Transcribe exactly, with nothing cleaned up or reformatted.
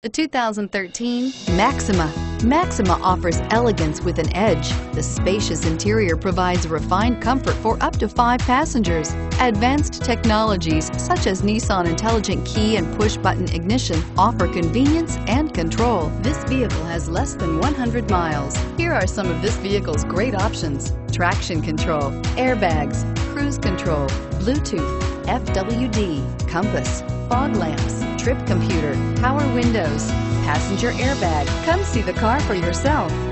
The two thousand thirteen Maxima. Maxima offers elegance with an edge. The spacious interior provides refined comfort for up to five passengers. Advanced technologies such as Nissan Intelligent Key and Push-Button Ignition offer convenience and control. This vehicle has less than one hundred miles. Here are some of this vehicle's great options: traction control, airbags, cruise control, Bluetooth, F W D, compass, fog lamps, trip computer, power windows, passenger airbag. Come see the car for yourself.